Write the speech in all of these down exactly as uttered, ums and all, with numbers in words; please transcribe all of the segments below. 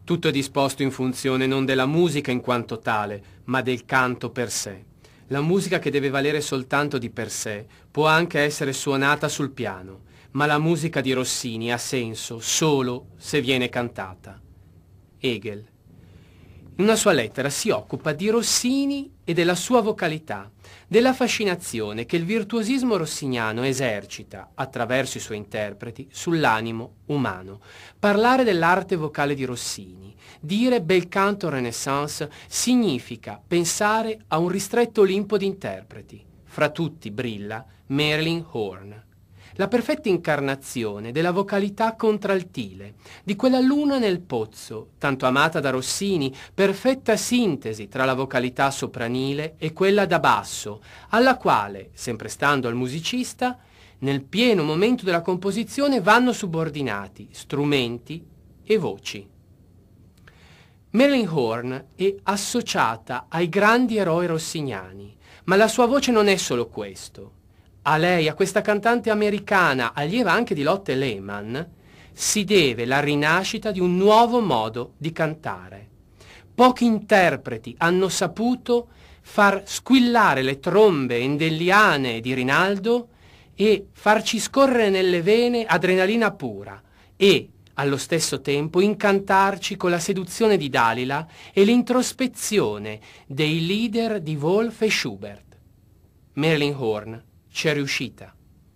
Tutto è disposto in funzione non della musica in quanto tale, ma del canto per sé. La musica, che deve valere soltanto di per sé, può anche essere suonata sul piano, ma la musica di Rossini ha senso solo se viene cantata. Hegel. In una sua lettera si occupa di Rossini e della sua vocalità, della fascinazione che il virtuosismo rossiniano esercita, attraverso i suoi interpreti, sull'animo umano. Parlare dell'arte vocale di Rossini, dire bel canto Renaissance, significa pensare a un ristretto Olimpo di interpreti. Fra tutti brilla Marilyn Horne, la perfetta incarnazione della vocalità contraltile, di quella luna nel pozzo, tanto amata da Rossini, perfetta sintesi tra la vocalità sopranile e quella da basso, alla quale, sempre stando al musicista, nel pieno momento della composizione vanno subordinati strumenti e voci. Marilyn Horne è associata ai grandi eroi rossiniani, ma la sua voce non è solo questo. A lei, a questa cantante americana, allieva anche di Lotte Lehmann, si deve la rinascita di un nuovo modo di cantare. Pochi interpreti hanno saputo far squillare le trombe endelliane di Rinaldo e farci scorrere nelle vene adrenalina pura e, allo stesso tempo, incantarci con la seduzione di Dalila e l'introspezione dei leader di Wolf e Schubert. Marilyn Horne ci è riuscita.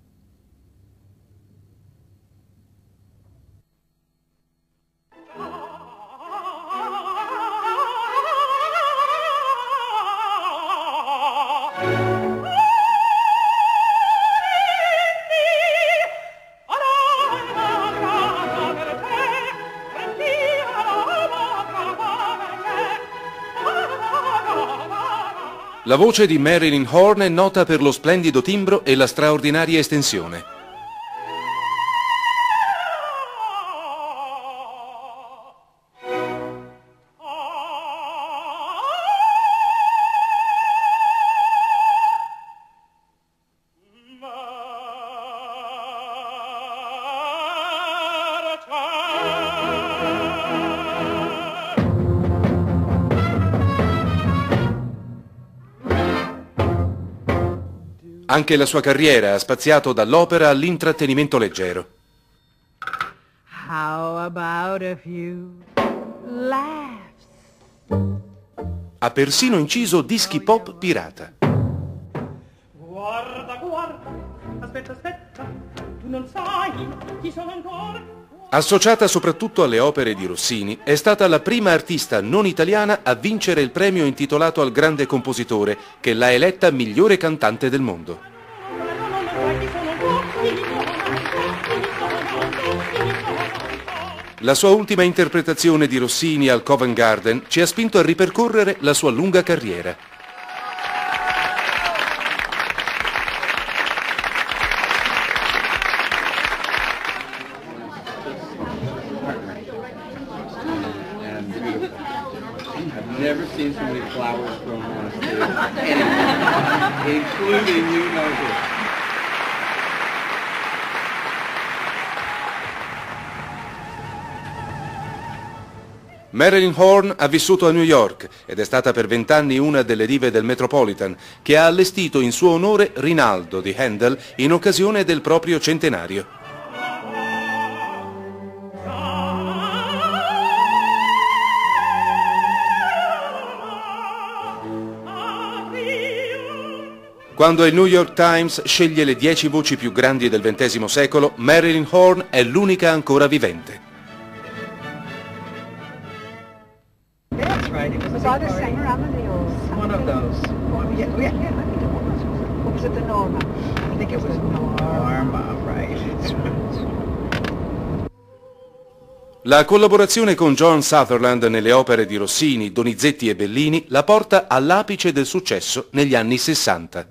La voce di Marilyn Horne è nota per lo splendido timbro e la straordinaria estensione. Anche la sua carriera ha spaziato dall'opera all'intrattenimento leggero. How about a few laughs? Ha persino inciso dischi pop pirata. Guarda, guarda, aspetta, aspetta, tu non sai chi sono ancora. Associata soprattutto alle opere di Rossini, è stata la prima artista non italiana a vincere il premio intitolato al grande compositore, che l'ha eletta migliore cantante del mondo. La sua ultima interpretazione di Rossini al Covent Garden ci ha spinto a ripercorrere la sua lunga carriera. Never seen so many flowers grown on a stage, anywhere, including you know this. Marilyn Horne ha vissuto a New York ed è stata per vent'anni una delle dive del Metropolitan, che ha allestito in suo onore Rinaldo di Handel in occasione del proprio centenario. Quando il New York Times sceglie le dieci voci più grandi del ventesimo secolo, Marilyn Horne è l'unica ancora vivente. That's right. It was either Samuel Ramey or One of those. Yeah, yeah, yeah. What was it, the Norma? I think it was Norma, right. La collaborazione con Joan Sutherland nelle opere di Rossini, Donizetti e Bellini la porta all'apice del successo negli anni sessanta.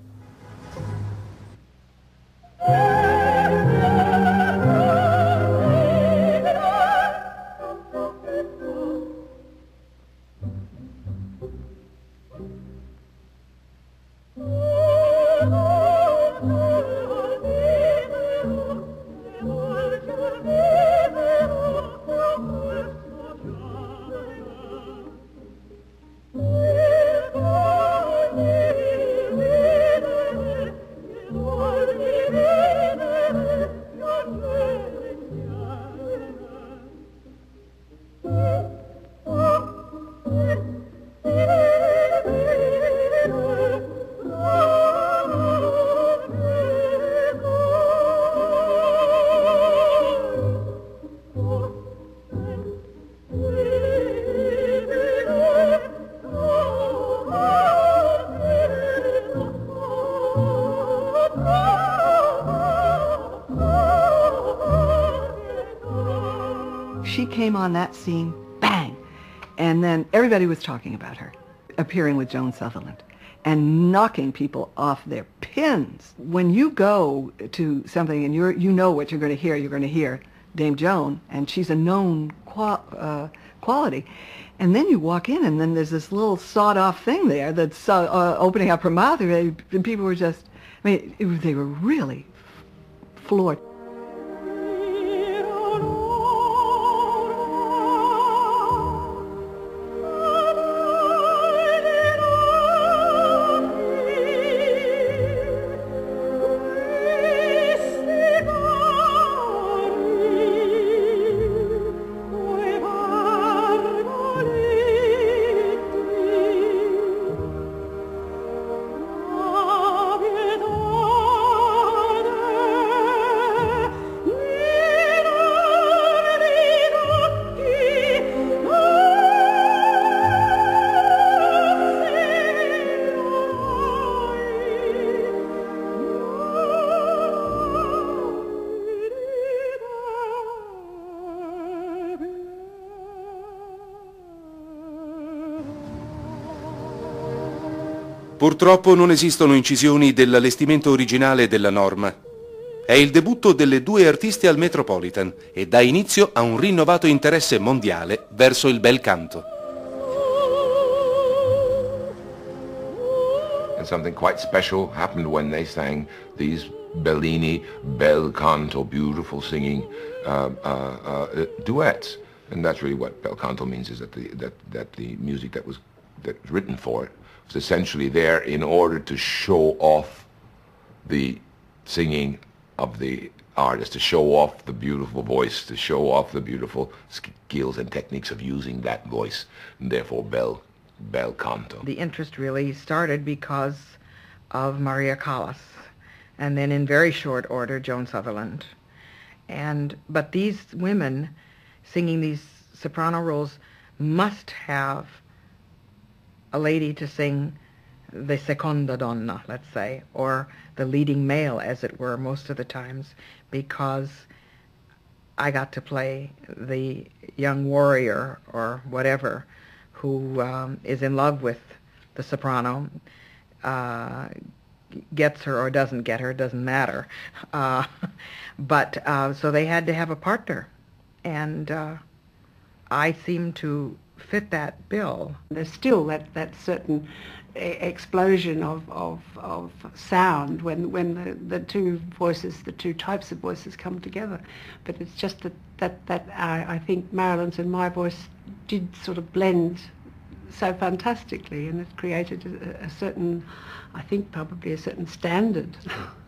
came on that scene, bang! And then everybody was talking about her, appearing with Joan Sutherland and knocking people off their pins. When you go to something and you're, you know what you're going to hear, you're going to hear Dame Joan, and she's a known qual uh, quality. And then you walk in, and then there's this little sawed-off thing there that's uh, uh, opening up her mouth, and people were just, I mean, it, they were really floored. Purtroppo non esistono incisioni dell'allestimento originale della norma. È il debutto delle due artiste al Metropolitan e dà inizio a un rinnovato interesse mondiale verso il bel canto. And something quite special happened when they sang these Bellini bel canto, beautiful singing uh, uh, uh, duets. And that's really what bel canto means, is that the, that, that the music that was, that was written for it was essentially there in order to show off the singing of the artist, to show off the beautiful voice, to show off the beautiful skills and techniques of using that voice, and therefore bel, bel canto. The interest really started because of Maria Callas, and then in very short order Joan Sutherland. And but these women singing these soprano roles must have a lady to sing the seconda donna, let's say, or the leading male, as it were, most of the times, because I got to play the young warrior or whatever who um, is in love with the soprano, uh, gets her or doesn't get her, doesn't matter. Uh, but uh, so they had to have a partner, and uh, I seemed to fit that bill. There's still that, that certain explosion of, of, of sound when, when the, the two voices, the two types of voices come together. But it's just that, that, that I, I think Marilyn's and my voice did sort of blend so fantastically, and it created a, a certain, I think probably a certain standard.